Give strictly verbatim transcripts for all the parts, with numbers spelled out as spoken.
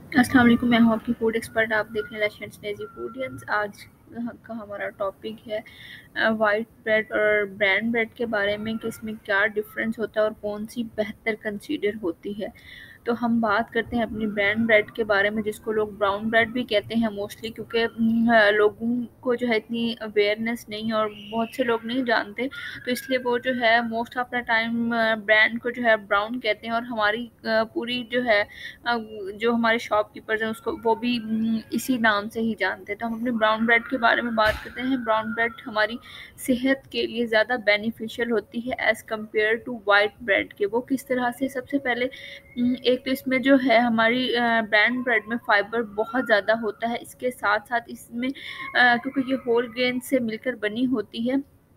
السلام علیکم، میں ہوں آپ کی فوڈ ایکسپرٹ. آپ دیکھ رہے ہیں لیجنڈز نیزی فوڈینس. آج کا ہمارا ٹاپک ہے وائٹ بریڈ اور برانڈ بریڈ کے بارے میں کہ اس میں کیا ڈفرینس ہوتا ہے اور کون سی بہتر کنسیڈر ہوتی ہے. تو ہم بات کرتے ہیں اپنی برانڈ بریڈ کے بارے میں، جس کو لوگ براؤن بریڈ بھی کہتے ہیں موسٹلی، کیونکہ م، لوگوں کو جو ہے اتنی اویئرنیس نہیں اور بہت سے لوگ نہیں جانتے، تو اس لیے وہ جو ہے most of the time brand کو جو ہے براؤن کہتے ہیں. اور ہماری آ، پوری جو ہے آ، جو ہمارے شاپ کیپرز ہیں اس کو وہ بھی م، اسی نام سے ہی جانتے ہیں. تو ہم اپنے براؤن بریڈ کے بارے میں بات کرتے ہیں. براؤن بریڈ ہماری صحت کے لیے زیادہ بینیفیشیل ہوتی ہے as compared to white bread کے. وہ کس طرح سے؟ سب سے پہلے م، ایک تو اس میں جو ہے ہماری برانڈ بریڈ میں فائبر بہت زیادہ ہوتا ہے. اس کے ساتھ ساتھ اس میں آ، کیونکہ یہ ہول گرین سے مل کر بنی ہوتی ہے،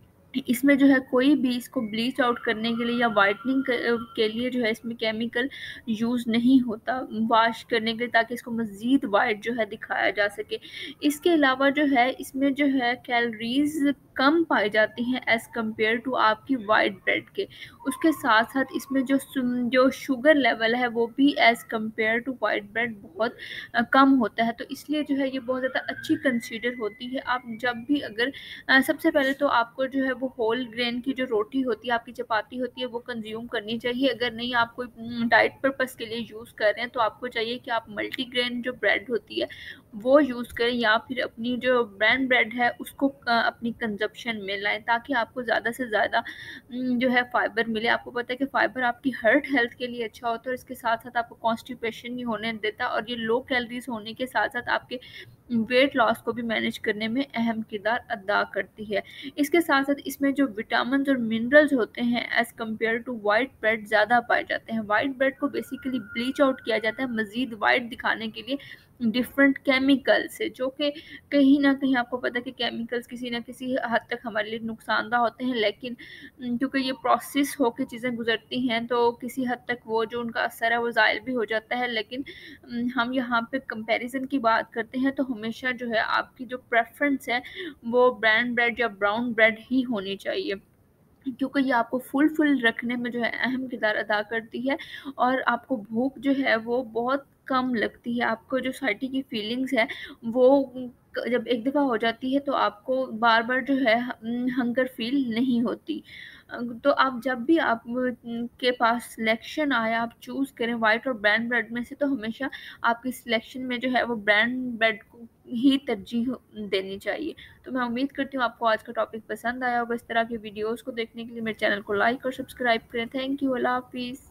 اس میں جو ہے کوئی بھی اس کو بلیچ آؤٹ کرنے کے لیے یا وائٹننگ کے لیے جو ہے اس میں کیمیکل یوز نہیں ہوتا واش کرنے کے لیے، تاکہ اس کو مزید وائٹ جو ہے دکھایا جا سکے. اس کے علاوہ جو ہے اس میں جو ہے کیلوریز کم پائی جاتی ہیں ایز کمپیئر ٹو آپ کی وائٹ بریڈ کے. اس کے ساتھ ساتھ اس میں جو سم- جو شوگر لیول ہے وہ بھی as compared to white bread بہت آ، کم ہوتا ہے. تو اس لیے جو ہے یہ بہت زیادہ اچھی کنسیڈر ہوتی ہے. آپ جب بھی اگر آ، سب سے پہلے تو آپ کو جو ہے وہ ہول گرین کی جو روٹی ہوتی ہے، آپ کی چپاتی ہوتی ہے، وہ کنزیوم کرنی چاہیے. اگر نہیں آپ کوئی ڈائٹ پرپس کے لیے یوز کر رہے ہیں تو آپ کو چاہیے کہ آپ ملٹی گرین جو بریڈ ہوتی ہے وہ یوز کریں، یا پھر اپنی جو برانڈ بریڈ ہے اس کو آ، اپنی کنزپشن میں لائیں، تاکہ آپ کو زیادہ سے زیادہ م، جو ہے فائبر ملے. آپ کو پتہ ہے کہ فائبر آپ کی ہارٹ ہیلتھ کے لیے اچھا ہوتا ہے، اور اس کے ساتھ ساتھ آپ کو کانسٹیپیشن نہیں ہونے دیتا، اور یہ لو کیلوریز ہونے کے ساتھ ساتھ آپ کے ویٹ لاس کو بھی مینیج کرنے میں اہم کردار ادا کرتی ہے. اس کے ساتھ ساتھ اس میں جو وٹامنز اور منرلز ہوتے ہیں as compared to white bread زیادہ پائے جاتے ہیں. وائٹ بریڈ کو بیسیکلی بلیچ آؤٹ کیا جاتا ہے مزید وائٹ دکھانے کے لیے ڈفرینٹ کیمیکل سے، جو کہ کہیں نہ کہیں آپ کو پتہ ہے کہ کیمیکلز کسی نہ کسی حد تک ہمارے لیے نقصان دہ ہوتے ہیں، لیکن م، کیونکہ یہ پروسیس ہو کے چیزیں گزرتی ہیں تو کسی حد تک وہ جو ان کا اثر ہے وہ زائل بھی ہو جاتا ہے. لیکن م، ہم یہاں پہ کمپیریزن کی بات کرتے ہیں تو ہمیشہ جو ہے آپ کی جو پریفرنس ہے وہ برانڈ بریڈ یا براؤن بریڈ ہی ہونی چاہیے، کیونکہ یہ آپ کو فل فل رکھنے میں جو ہے اہم کردار ادا کرتی ہے، اور آپ کو بھوک جو ہے وہ بہت کم لگتی ہے. آپ کو جو سائٹی کی فیلنگز ہے وہ جب ایک دفعہ ہو جاتی ہے تو آپ کو بار بار جو ہے ہنگر فیل نہیں ہوتی. تو آپ جب بھی آپ کے پاس سلیکشن آئے آپ چوز کریں وائٹ اور برانڈ بریڈ میں سے، تو ہمیشہ آپ کی سلیکشن میں جو ہے وہ برانڈ بریڈ کو ہی ترجیح دینی چاہیے. تو میں امید کرتی ہوں آپ کو آج کا ٹاپک پسند آیا ہوگا. اس طرح کی ویڈیوز کو دیکھنے کے لیے میرے چینل کو لائک اور سبسکرائب کریں. Thank you. اللہ حافظ.